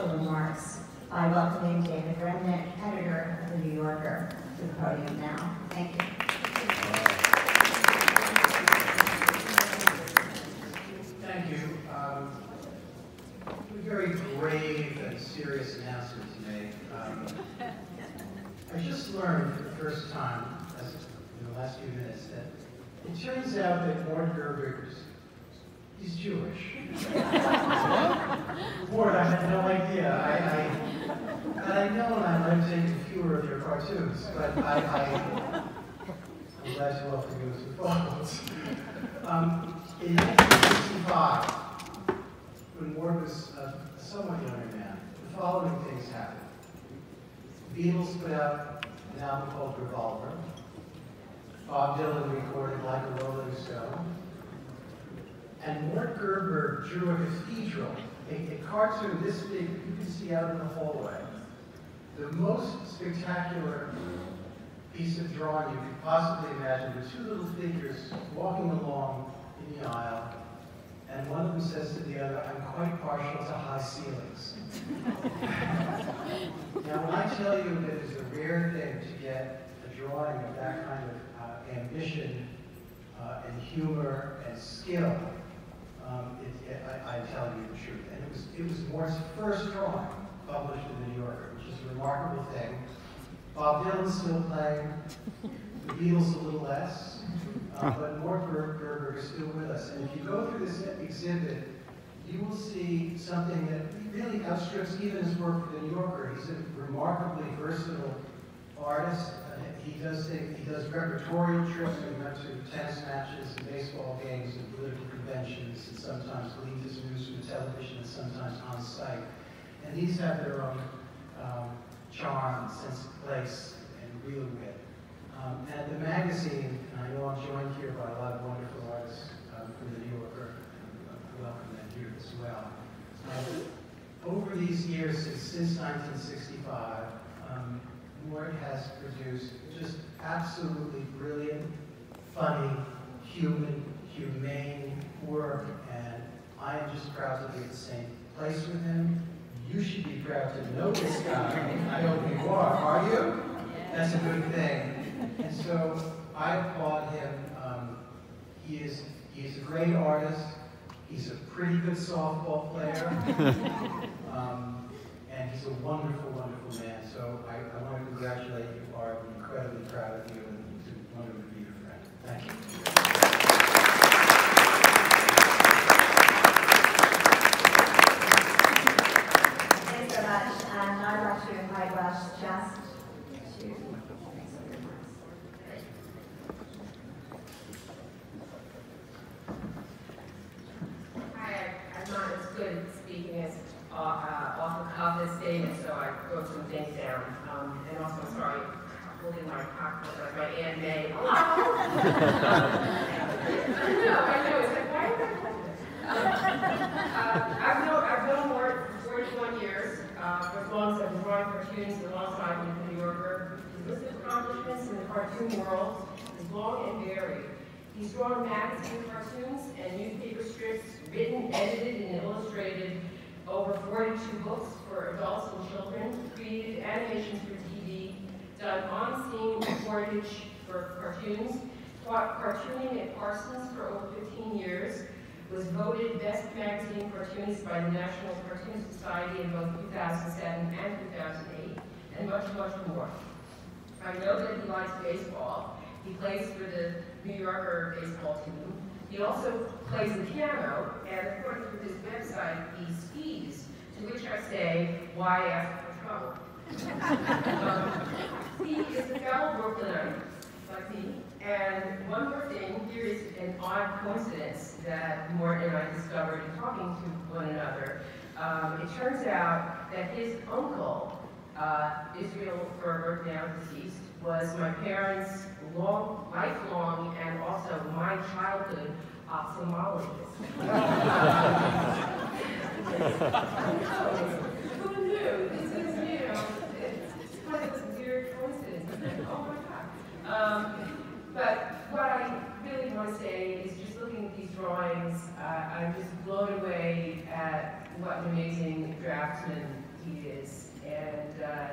initial remarks by welcoming David Remnick, editor of The New Yorker, to the podium now. Thank you. Thank you. A very grave and serious announcement to make. I just learned for the first time, in the last few minutes, that it turns out that Mort Gerberg, he's Jewish. Mort, I had no idea. I know I might take a fewer of your cartoons, but I'm glad to welcome you to the Falls. In 1965, when Mort was a somewhat younger man, the following things happened. The Beatles put out an album called Revolver. Bob Dylan recorded Like a Rolling Stone. And Mort Gerberg drew a cathedral, a cartoon this big, you can see out in the hallway. The most spectacular piece of drawing you could possibly imagine with two little figures walking along in the aisle, and one of them says to the other, "I'm quite partial to high ceilings." Now, when I tell you that it's a rare thing to get a drawing of that kind of ambition and humor and skill, I'm telling you the truth. And it was Mort's first drawing published in The New Yorker, which is a remarkable thing. Bob Dylan's still playing, the Beatles a little less, but Mort Gerberg is still with us. And if you go through this exhibit, you will see something that really outstrips even his work for The New Yorker. He's a remarkably versatile artist. He does repertorial trips. He went to tennis matches and baseball games and political conventions, and sometimes gleaned his news from television and sometimes on site. And these have their own charm, sense of place, and real wit. And the magazine, and I know I'm joined here by a lot of wonderful artists from The New Yorker. I welcome them here as well. Over these years, since 1965, Mort has produced just absolutely brilliant, funny, humane work, and I am just proud to be at the same place with him. You should be proud to know this guy. I hope you are you? That's a good thing. And so I applaud him. He is a great artist. He's a pretty good softball player. And he's a wonderful, wonderful man. So I want to congratulate you, Barb. I'm incredibly proud of you and wanted to be your friend. Thank you. Thanks so much. And I'd like to invite Roz Chast to make some remarks. Hi, I'm not as good at speaking as off the cuff as David, so I wrote some things down. And also, I'm sorry, I'm holding my pocketbook like my Aunt May. Hello! I know, it's like, why am I holding this? I've known Mort for 41 years, for as long as I've been drawing cartoons alongside him in The New Yorker. His list of accomplishments in the cartoon world is long and varied. He's drawn magazine cartoons and newspaper strips, written, edited, and illustrated over 42 books for adults and children, created animations for TV, done on-scene reportage for cartoons, taught cartooning at Parsons for over 15 years, was voted Best Magazine Cartoonist by the National Cartoon Society in both 2007 and 2008, and much, much more. I know that he likes baseball. He plays for the New Yorker baseball team. He also plays the piano, and according to his website, he skis, to which I say, why ask for trouble? He is a fellow Brooklynite, like me, and one more thing, here is an odd coincidence that Mort and I discovered in talking to one another. It turns out that his uncle, Israel Gerberg, now deceased, was my parents' lifelong and also my childhood ophthalmologist. Who knew? This is, it's kind of a weird coincidence. Oh my God. But what I really want to say is just looking at these drawings, I'm just blown away at what an amazing draftsman he is. And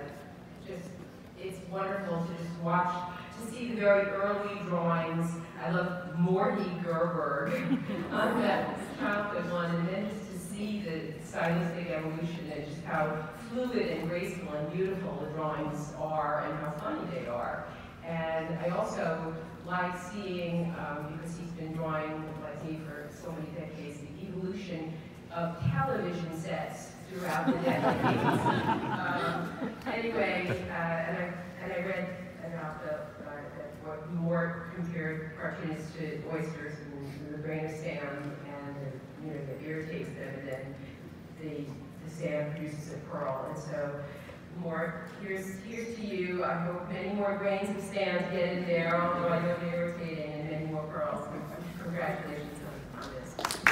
it's wonderful to just watch, to see the very early drawings. I love Mort Gerberg on that childhood one, and then just to see the stylistic evolution and just how fluid and graceful and beautiful the drawings are and how funny they are. And I also like seeing, because he's been drawing like me for so many decades, the evolution of television sets throughout the decades. Anyway, and I read about what Mort compared cartoonists to oysters and the grain of sand, and that irritates them, and then the sand produces a pearl. And so, Mort, here's to you. I hope many more grains of sand get in there, although I know they're irritating, and many more pearls. Congratulations on this.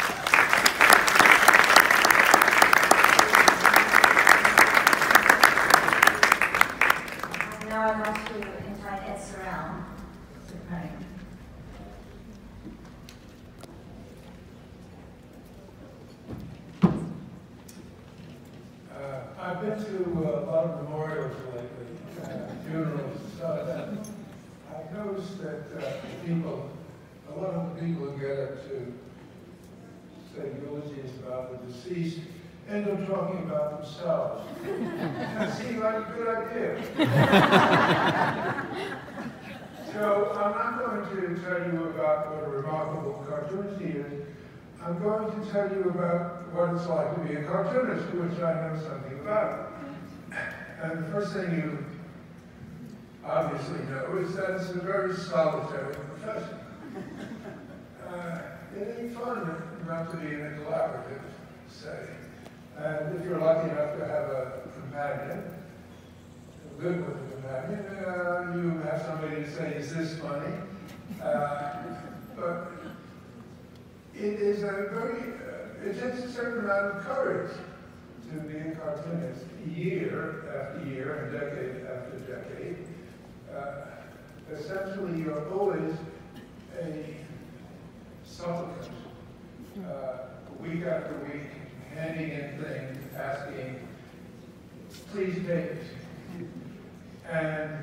And now I'd like to invite Sorel to the podium. I've been to a lot of memorials lately, funerals and stuff, and I've noticed that a lot of the people who get up to say eulogies about the deceased end up talking about themselves. That seems like a good idea. So I'm not going to tell you about what a remarkable cartoonist he is. I'm going to tell you about what it's like to be a cartoonist, which I know something about. And the first thing you obviously know is that it's a very solitary profession. It ain't fun not to be in a collaborative setting. And if you're lucky enough to have a companion, live with a companion, you have somebody to say, is this funny? But it is it takes a certain amount of courage to be a cartoonist year after year and decade after decade. Essentially, you're always a supplicant, week after week, handing in things, asking, please take it. And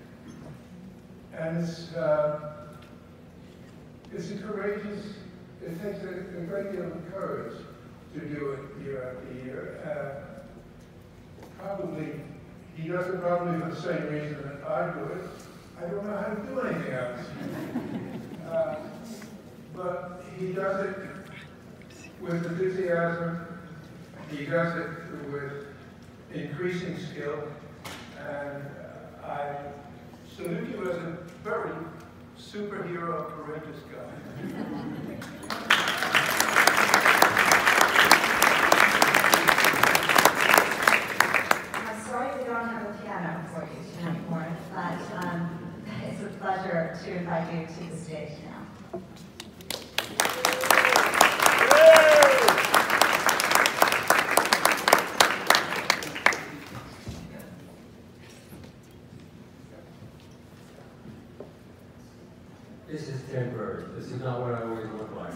it's a courageous, it takes a great deal of courage to do it year after year. Probably, he does it probably for the same reason that I do it. I don't know how to do anything else. But he does it with enthusiasm. He does it with increasing skill. And I salute you as a very superhero, courageous guy. I'm sorry we don't have a piano for you tonight, Mort, but it's a pleasure to invite you to the stage now. This is temporary. This is not what I always look like.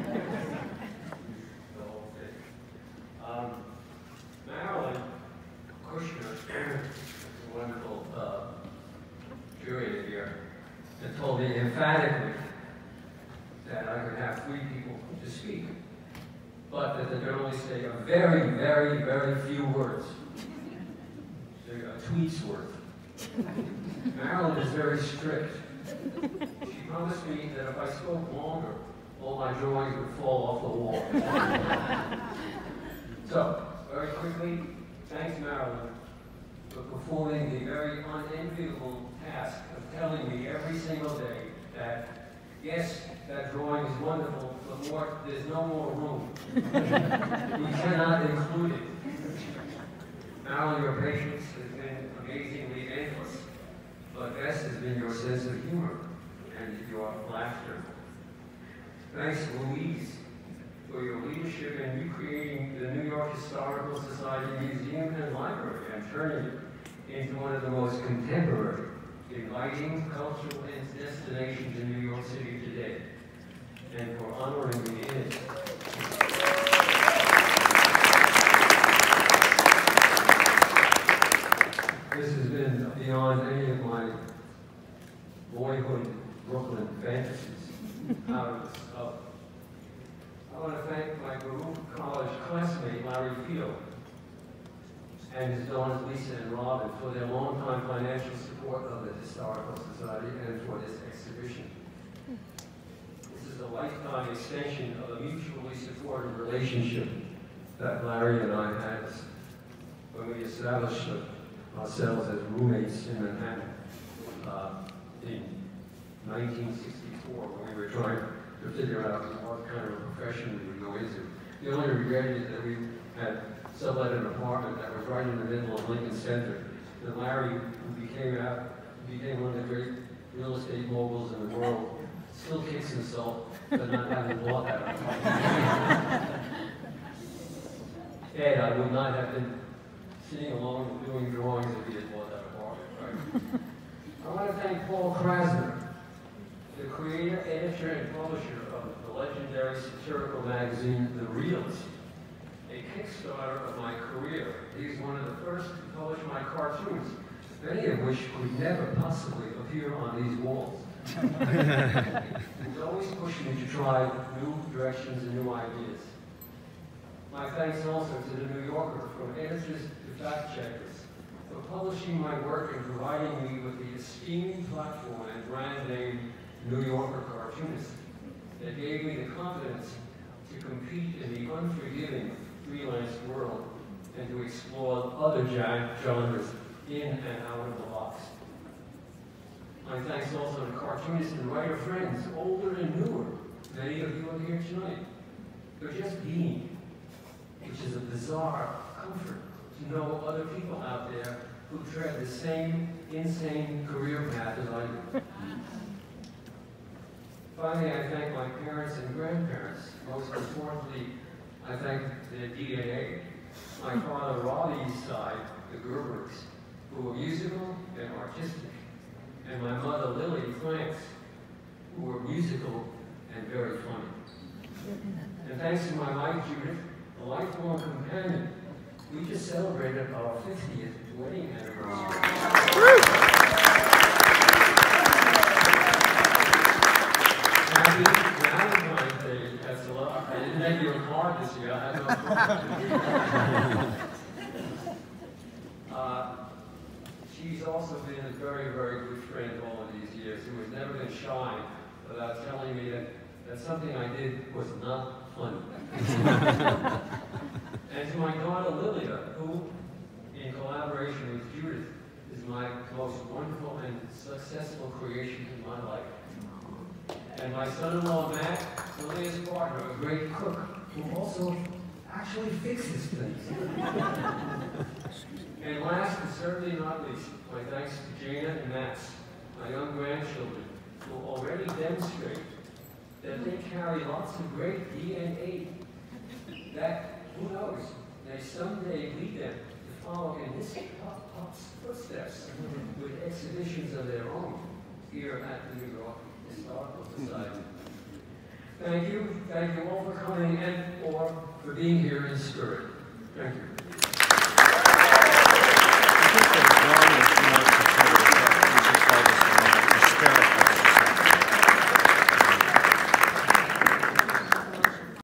The whole thing. Marilyn Kushner, a wonderful curator here, and told me emphatically that I could have 3 people to speak, but that they could only say a very, very, very few words. A tweet's worth. Marilyn is very strict. She promised me that if I spoke longer, all my drawings would fall off the wall. So, very quickly, thanks Marilyn for performing the very unenviable task of telling me every single day that, yes, that drawing is wonderful, but Mort, there's no more room. We cannot include it. Marilyn, your patience has been amazingly endless, but best has been your sense of humor and your laughter. Thanks, Louise, for your leadership in recreating the New York Historical Society Museum and Library and turning it into one of the most contemporary, inviting cultural destinations in New York City today, and for honoring me in it. balance of. I want to thank my Baruch College classmate, Larry Field, and his daughters Lisa and Robin for their long-time financial support of the Historical Society and for this exhibition. This is a lifetime extension of a mutually supportive relationship that Larry and I had when we established ourselves as roommates in Manhattan in 1964, when we were trying to figure out what kind of profession we would go into. The only regret is that we had sublet an apartment that was right in the middle of Lincoln Center. And Larry, who became one of the great real estate moguls in the world, still kicks himself for not having bought that apartment. Ed, I would not have been sitting alone doing drawings if he had bought that apartment, right? I want to thank Paul Krasner, the creator, editor, and publisher of the legendary satirical magazine, The Realist, a Kickstarter of my career. He's one of the first to publish my cartoons, many of which could never possibly appear on these walls. He's always pushing me to try new directions and new ideas. My thanks also to the New Yorker, from editors to fact checkers, for publishing my work and providing me with the esteemed platform and brand name New Yorker cartoonist that gave me the confidence to compete in the unforgiving freelance world and to explore other genres in and out of the box. My thanks also to cartoonists and writer friends, older and newer. Many of you are here tonight. They're just being, which is a bizarre comfort to know other people out there who tread the same insane career path as I do. Finally, I thank my parents and grandparents. Most importantly, I thank their DNA. My father, Raleigh's side, the Gerbergs, who were musical and artistic, and my mother, Lily Franks, who were musical and very funny. And thanks to my wife, Judith, a lifelong companion, we just celebrated our 50th wedding anniversary. Happy Valentine's Day, that's a lot. I didn't make you a card this year, I had no she's also been a very, very good friend all of these years, who has never been shy about telling me that something I did was not funny. And to my daughter Lilia, who, in collaboration with Judith, is my most wonderful and successful creation in my life. And my son-in-law Matt, Lilia's partner, a great cook, who also actually fixes things. And last but certainly not least, my thanks to Jana and Max, my young grandchildren, who already demonstrate that they carry lots of great DNA that, who knows, may someday lead them to follow in his footsteps with exhibitions of their own here at the New York Historical Society. Thank you all for coming and or for being here in spirit. Thank you.